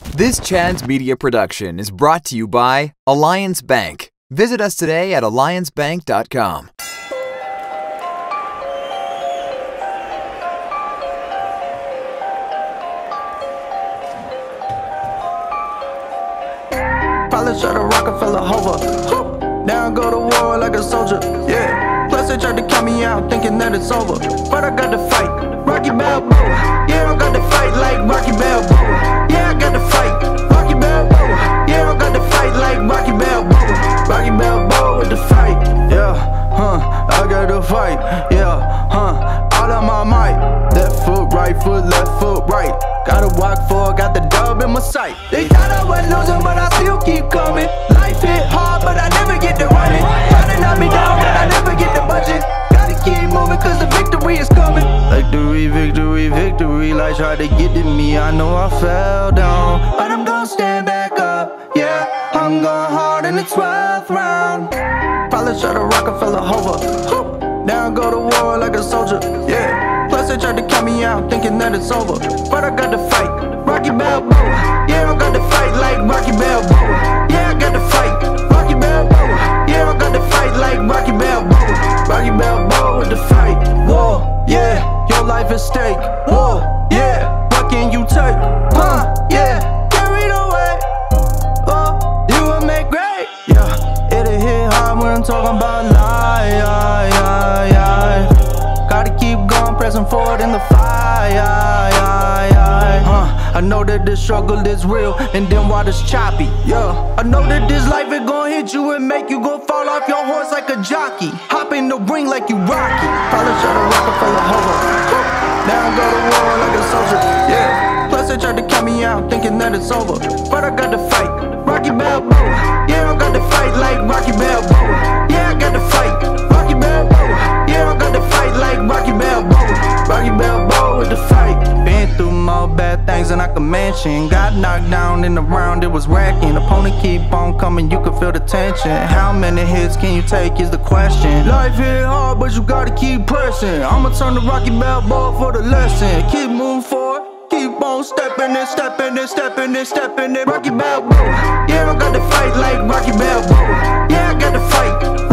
This Chad's Media production is brought to you by Alliance Bank. Visit us today at alliancebank.com. Probably shot a Rockefeller hover. Now go to war like a soldier, yeah. Plus they tried to count me out thinking that it's over, but I got to fight. Rocky Balboa, yeah, I got to fight like Rocky Balboa. Yeah, I got to fight. Rocky Balboa, yeah, I got to fight like Rocky Balboa. Rocky Balboa with the fight, yeah, I got to fight, yeah, all of my might. Left foot, right foot, left foot, right. Gotta walk for, got the dub in my sight. They thought I was losing, but I still keep coming. Life hit hard, but I never get to running. Trying to knock me down, but I never get to budget. Gotta keep moving, cause the victory is coming. Victory, victory, victory. Life tried to get to me, I know I fell down, but I'm gonna stand back up, yeah. I'm going hard in the 12th round. Probably shot a Rockefeller hover. Now go to war like a soldier, yeah. Plus they tried to count me out thinking that it's over, but I got to fight. Rocky Balboa, yeah, I got to fight like Rocky Balboa. Yeah, I got to fight. Rocky Balboa, yeah, I got to fight like Rocky Balboa. Rocky Balboa with the fight. War, yeah, your life at stake. War, yeah, what can you take? Yeah, carried away. Oh, you will make great. Yeah, it'll hit hard when I'm talking about life. Gotta keep going, pressing forward in the fire. I know that this struggle is real, and then water's choppy. Yeah, I know that this life is gonna hit you and make you go fall off your horse like a jockey. Hop in the ring like you Rocky. Probably shot a Rockefeller hover. Now I go to war like a soldier. Yeah. Plus they tried to count me out thinking that it's over, but I got to fight. Rocky Balboa. Yeah, I got to fight like Rocky Balboa. Yeah, I got to fight. Rocky Balboa. Yeah, I got to fight like Rocky Balboa. Rocky Balboa with the fight. Been through more bad things than I can mention. Got knocked down in the round, it was racking. Opponent keep on coming, you can feel the tension. How many hits can you take is the question. Life hit hard, but you gotta keep pressing. I'ma turn to Rocky Balboa for the lesson. Keep moving forward, keep on stepping and stepping and stepping and stepping and Rocky Balboa. Yeah, I got to fight like Rocky Balboa. Yeah, I got to fight.